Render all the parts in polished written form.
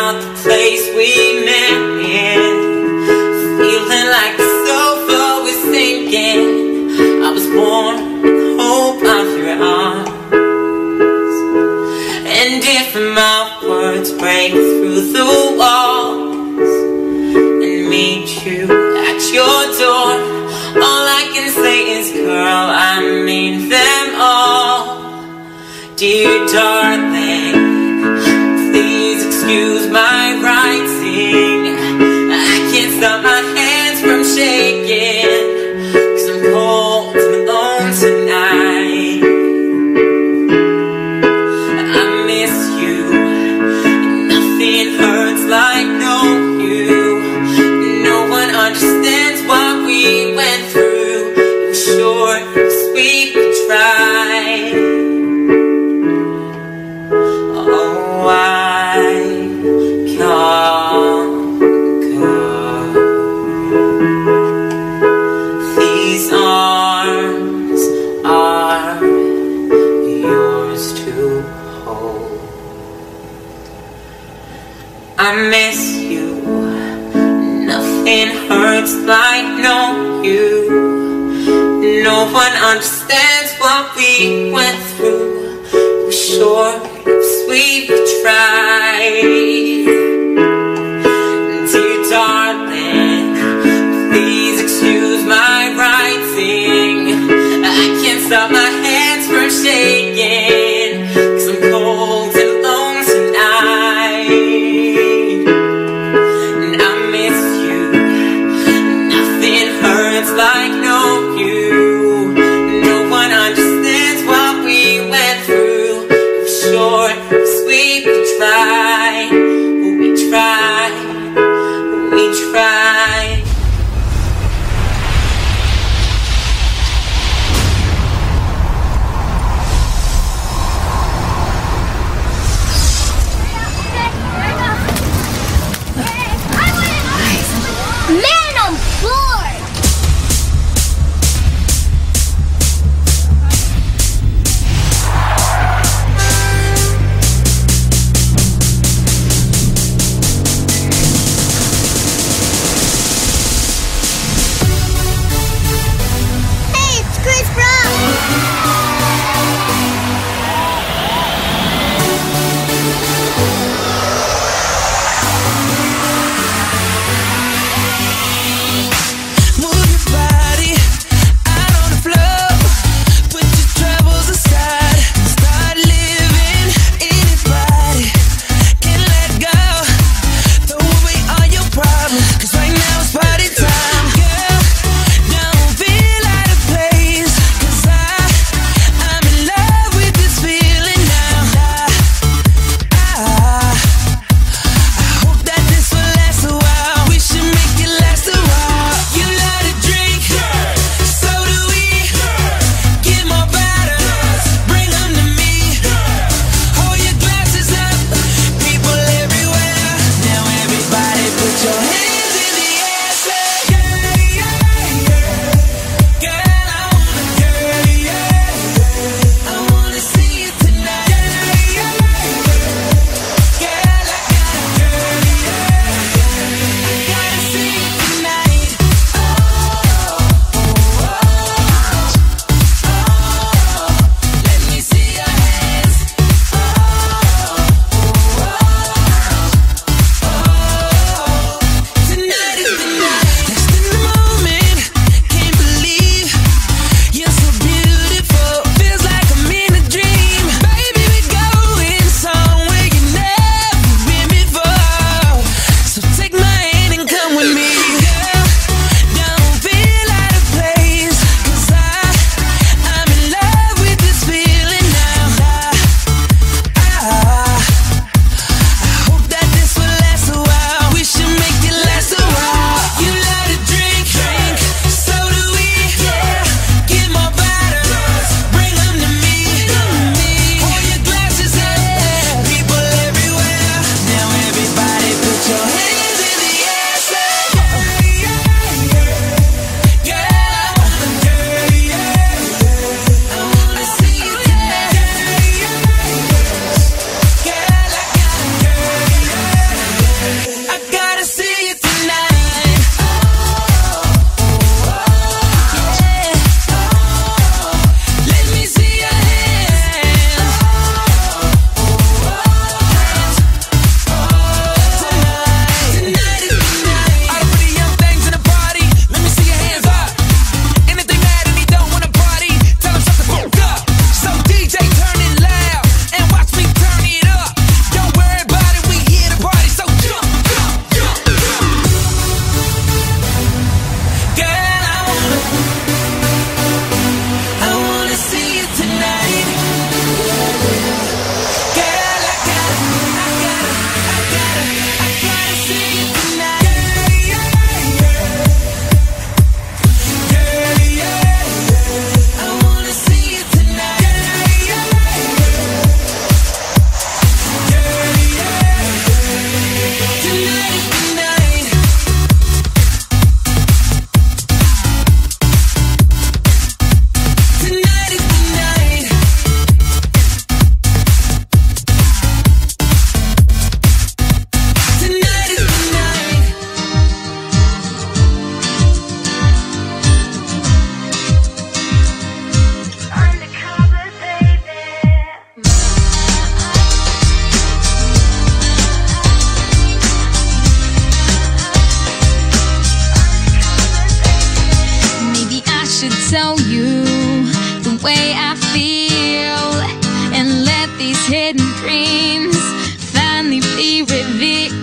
about the place we met in, feeling like the sofa was sinking. I was born with hope of your arms, and if my words break through the walls and meet you at your door, all I can say is, girl, I mean them all. Dear darling, please excuse my writing. I can't stop my hands from shaking, 'cause I'm cold and alone tonight. I miss you, nothing hurts like knowing you. No one understands what we went through. I'm sure it's sweet we tried. Oh, I conquer. These arms are yours to hold. I miss you, nothing hurts like knowing you. No one understands what we went through. We're sure it's sweet we tried. Dear darling, please excuse my writing. I can't stop my hands from shaking, 'cause I'm cold and alone tonight. And I miss you, nothing hurts like knowing you. No one understands what we went through. We're sure it's sweet we tried.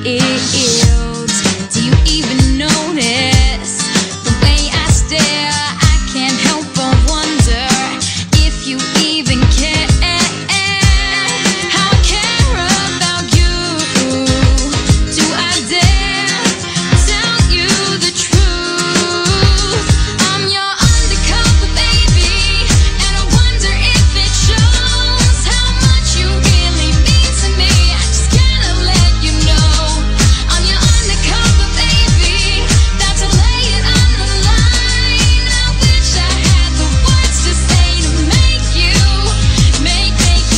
Do you even notice the way I stare? I can't help but wonder if you even care. How I care about you. Do I dare tell you the truth? I'm your undercover baby, and I wonder if it shows how much you really mean to me. I just gotta let you know I'm your undercover baby. That's to lay it on the line. I wish I had the words to say to make you mine.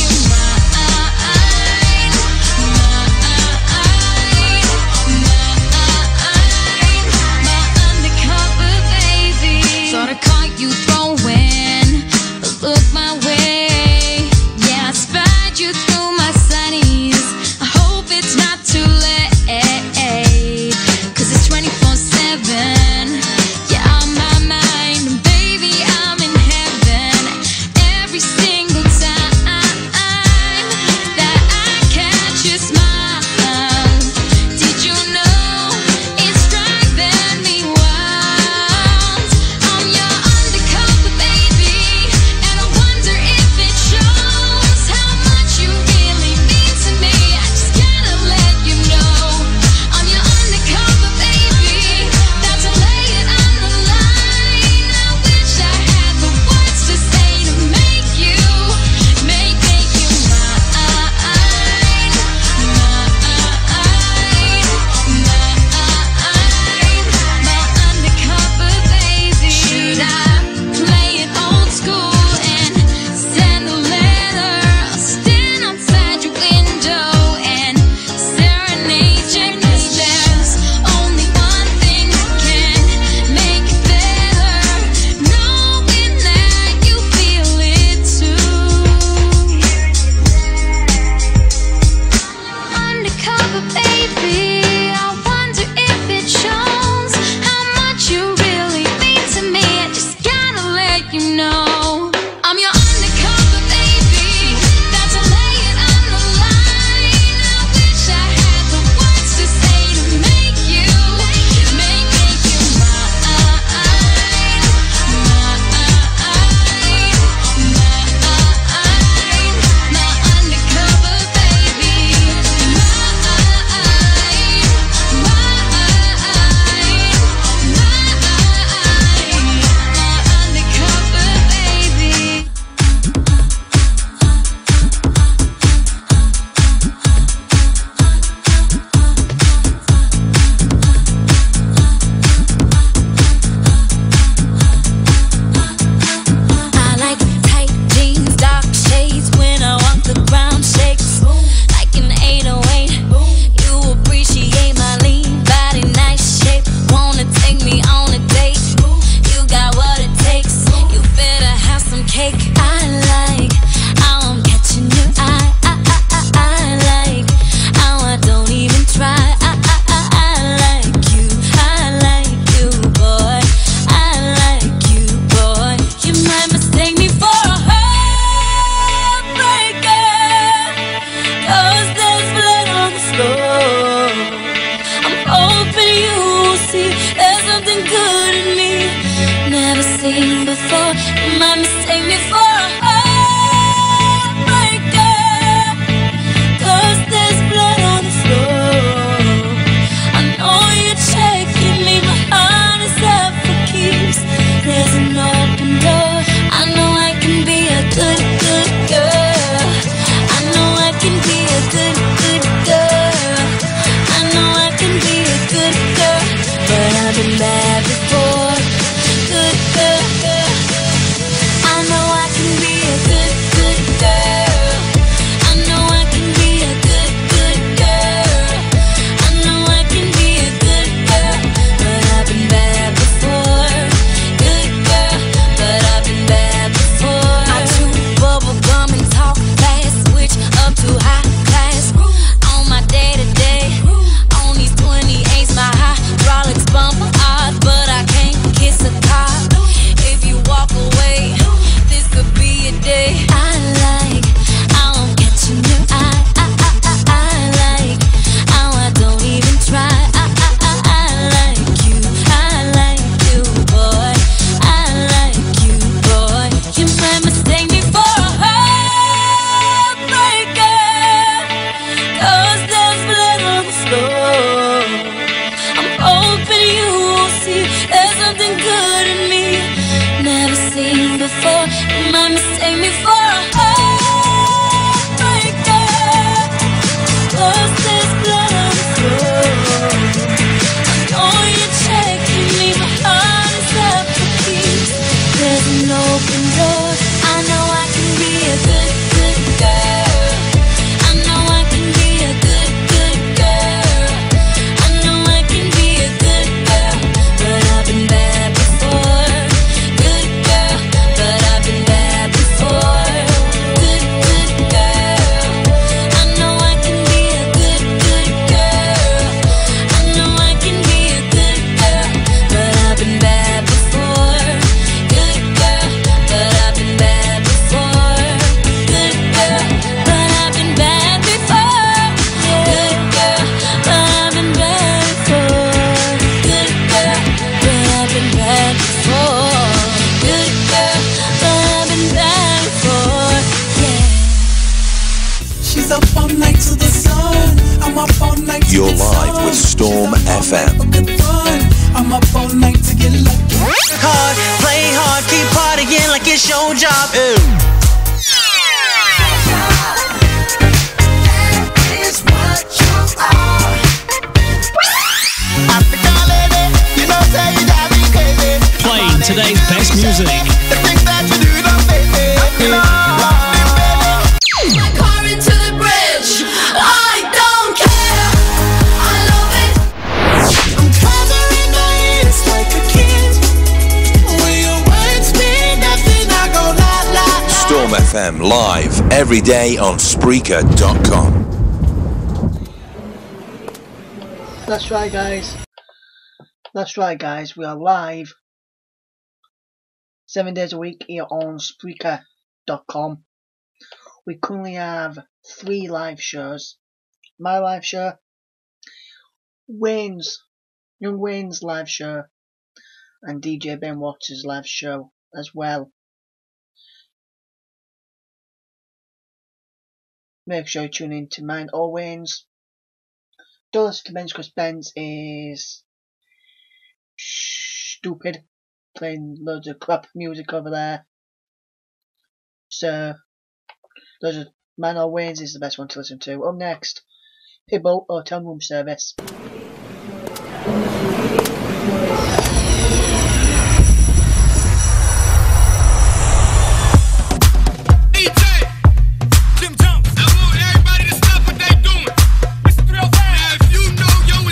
My undercover baby. Thought I caught you throwing a look my way. Yeah, I spied you through my sunnies. I hope it's not too late, 'cause it's 24/7. Yeah, on my mind, and baby, I'm in heaven every single time that I catch your smile. Did you know it's driving me wild? I'm your undercover baby, and I wonder if it shows how much you really mean to me. I just gotta let you know I'm your undercover baby. That's to lay it on the line. I wish I had the words to say to make you mine. My undercover baby. Should I play it old school and send a letter? Or stand outside your window and serenade you? 'Cause there's only one thing that can make it better, knowing that you feel it too. Undercover baby, I wonder if it shows how much you really mean to me. I just gotta let you know I'm your undercover baby. That's to lay it on the line. I wish I had the words to say to make you mine. My undercover baby. My undercover baby. I like tight jeans, dark shades. When I walk the ground shakes like an 808. You appreciate my lean body, nice shape. Wanna take me on a date? You got what it takes. You better have some cake. I like how I'm catching your eye. I like how I don't even try. I like you. I like you, boy. I like you, boy. You might mistake me for a heartbreaker, 'cause there's blood on the floor. I'm hoping you see there's something good in me never seen before. You might mistake me for a heartbreaker, 'cause there's blood on the floor. I know you're checking me, my heart is up for keeps. There's an open door. I know I can be a good, good girl. I know I can be a good, good girl. I know I can be a good girl, but I've been bad before. Good girl. I know I can You're live with Storm FM. I'm up all night to get lucky. Hard, play hard, keep partying like it's your job. Playing today's best music. My car into the bridge. I don't care. I love it. I'm covering my ears like a kid. When your words mean nothing, I go la la. Storm FM live every day on Spreaker.com. That's right, guys. That's right, guys. We are live 7 days a week here on Spreaker.com. We currently have 3 live shows. My live show, Young Wayne's live show, and DJ Ben Watts' live show as well. Make sure you tune in to mine or Wayne's. Don't listen to Ben's because Ben's is stupid, playing loads of crap music over there. So those are mine or Wayne's is the best one to listen to. Up next, Pitbull Hotel Room Service.